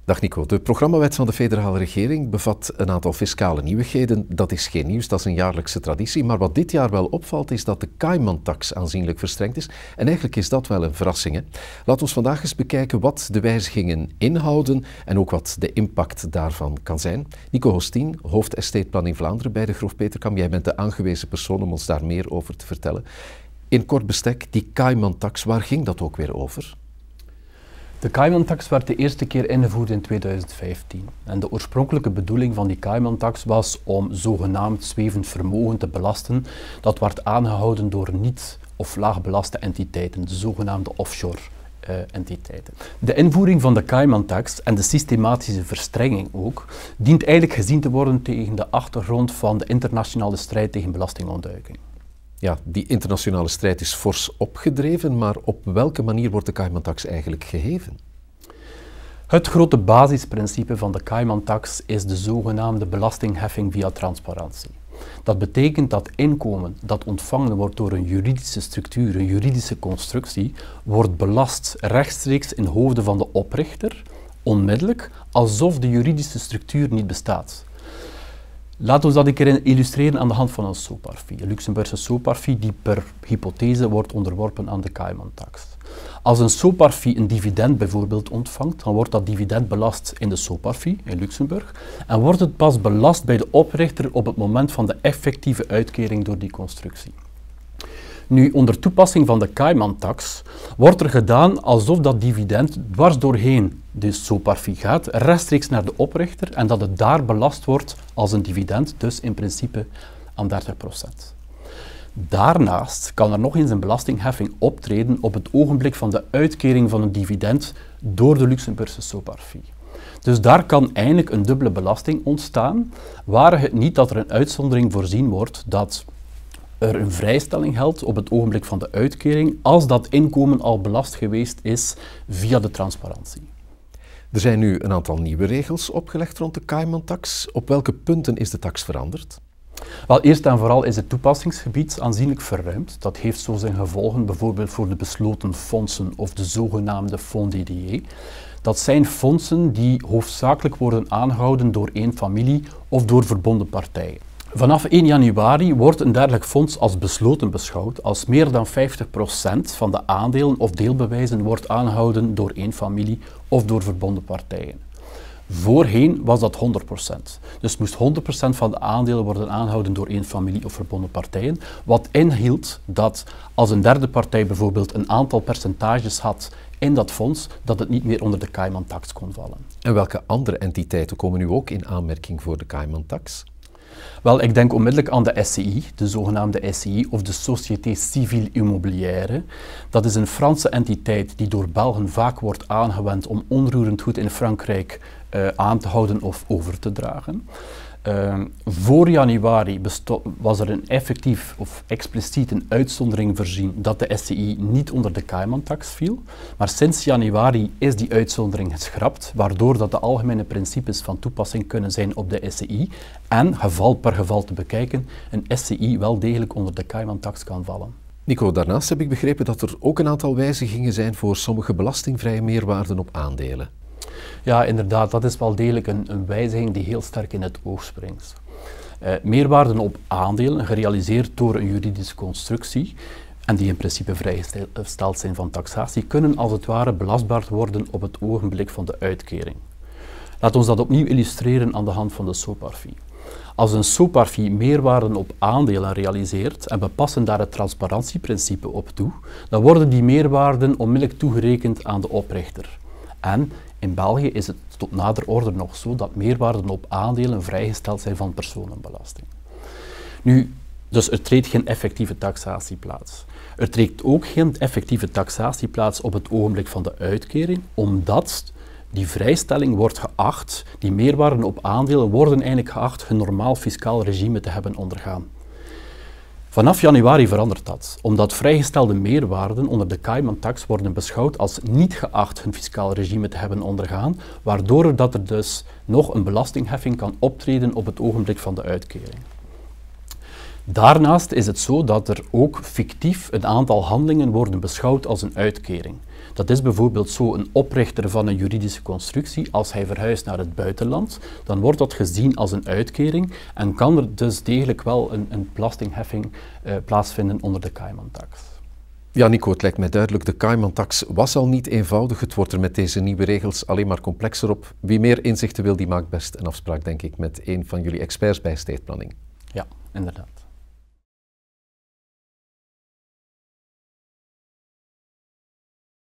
Dag Nico, de programmawet van de federale regering bevat een aantal fiscale nieuwigheden. Dat is geen nieuws, dat is een jaarlijkse traditie. Maar wat dit jaar wel opvalt is dat de Cayman-tax aanzienlijk verstrengd is. En eigenlijk is dat wel een verrassing. Hè? Laat ons vandaag eens bekijken wat de wijzigingen inhouden en ook wat de impact daarvan kan zijn. Nico Hostien, hoofd Estate Planning Vlaanderen bij de Grof Peterkam. Jij bent de aangewezen persoon om ons daar meer over te vertellen. In kort bestek, die Cayman-tax, waar ging dat ook weer over? De Cayman-tax werd de eerste keer ingevoerd in 2015. En de oorspronkelijke bedoeling van die Cayman-tax was om zogenaamd zwevend vermogen te belasten. Dat werd aangehouden door niet- of laagbelaste entiteiten, de zogenaamde offshore entiteiten. De invoering van de Cayman-tax en de systematische verstrenging ook, dient eigenlijk gezien te worden tegen de achtergrond van de internationale strijd tegen belastingontduiking. Ja, die internationale strijd is fors opgedreven, maar op welke manier wordt de Cayman-tax eigenlijk geheven? Het grote basisprincipe van de Cayman-tax is de zogenaamde belastingheffing via transparantie. Dat betekent dat inkomen dat ontvangen wordt door een juridische structuur, een juridische constructie, wordt belast rechtstreeks in hoofden van de oprichter, onmiddellijk, alsof de juridische structuur niet bestaat. Laten we dat een keer illustreren aan de hand van een SOPAR-fee, een Luxemburgse SOPAR-fee die per hypothese wordt onderworpen aan de Cayman-tax. Als een SOPAR-fee een dividend bijvoorbeeld ontvangt, dan wordt dat dividend belast in de SOPAR-fee in Luxemburg en wordt het pas belast bij de oprichter op het moment van de effectieve uitkering door die constructie. Nu, onder toepassing van de Cayman-tax wordt er gedaan alsof dat dividend dwars doorheen de SOPAR-fee gaat, rechtstreeks naar de oprichter en dat het daar belast wordt als een dividend, dus in principe aan 30%. Daarnaast kan er nog eens een belastingheffing optreden op het ogenblik van de uitkering van een dividend door de Luxemburgse SOPAR-fee. Dus daar kan eigenlijk een dubbele belasting ontstaan, ware het niet dat er een uitzondering voorzien wordt dat er een vrijstelling geldt op het ogenblik van de uitkering als dat inkomen al belast geweest is via de transparantie. Er zijn nu een aantal nieuwe regels opgelegd rond de Cayman-tax. Op welke punten is de tax veranderd? Wel, eerst en vooral is het toepassingsgebied aanzienlijk verruimd. Dat heeft zo zijn gevolgen bijvoorbeeld voor de besloten fondsen of de zogenaamde fonds DDE. Dat zijn fondsen die hoofdzakelijk worden aangehouden door één familie of door verbonden partijen. Vanaf 1 januari wordt een dergelijk fonds als besloten beschouwd als meer dan 50% van de aandelen of deelbewijzen wordt aangehouden door één familie of door verbonden partijen. Voorheen was dat 100%. Dus moest 100% van de aandelen worden aangehouden door één familie of verbonden partijen, wat inhield dat als een derde partij bijvoorbeeld een aantal percentages had in dat fonds, dat het niet meer onder de Cayman-tax kon vallen. En welke andere entiteiten komen nu ook in aanmerking voor de Cayman-tax? Wel, ik denk onmiddellijk aan de SCI, de zogenaamde SCI of de Société Civile Immobilière. Dat is een Franse entiteit die door Belgen vaak wordt aangewend om onroerend goed in Frankrijk aan te houden of over te dragen. Voor januari was er een effectief of expliciet een uitzondering voorzien dat de SCI niet onder de Cayman-tax viel. Maar sinds januari is die uitzondering geschrapt, waardoor dat de algemene principes van toepassing kunnen zijn op de SCI en, geval per geval te bekijken, een SCI wel degelijk onder de Cayman-tax kan vallen. Nico, daarnaast heb ik begrepen dat er ook een aantal wijzigingen zijn voor sommige belastingvrije meerwaarden op aandelen. Ja, inderdaad, dat is wel degelijk een wijziging die heel sterk in het oog springt. Meerwaarden op aandelen, gerealiseerd door een juridische constructie en die in principe vrijgesteld zijn van taxatie, kunnen als het ware belastbaar worden op het ogenblik van de uitkering. Laten we dat opnieuw illustreren aan de hand van de SOPAR-fee. Als een SOPAR-fee meerwaarden op aandelen realiseert en we passen daar het transparantieprincipe op toe, dan worden die meerwaarden onmiddellijk toegerekend aan de oprichter. En in België is het tot nader orde nog zo dat meerwaarden op aandelen vrijgesteld zijn van personenbelasting. Nu, dus er treedt geen effectieve taxatie plaats. Er treedt ook geen effectieve taxatie plaats op het ogenblik van de uitkering, omdat die vrijstelling wordt geacht, die meerwaarden op aandelen worden eigenlijk geacht een normaal fiscaal regime te hebben ondergaan. Vanaf januari verandert dat, omdat vrijgestelde meerwaarden onder de Cayman-tax worden beschouwd als niet geacht hun fiscaal regime te hebben ondergaan, waardoor er dus nog een belastingheffing kan optreden op het ogenblik van de uitkering. Daarnaast is het zo dat er ook fictief een aantal handelingen worden beschouwd als een uitkering. Dat is bijvoorbeeld zo een oprichter van een juridische constructie. Als hij verhuist naar het buitenland, dan wordt dat gezien als een uitkering en kan er dus degelijk wel een belastingheffing plaatsvinden onder de Cayman-tax. Ja, Nico, het lijkt mij duidelijk, de Cayman-tax was al niet eenvoudig. Het wordt er met deze nieuwe regels alleen maar complexer op. Wie meer inzichten wil, die maakt best een afspraak, denk ik, met een van jullie experts bij estate planning. Ja, inderdaad.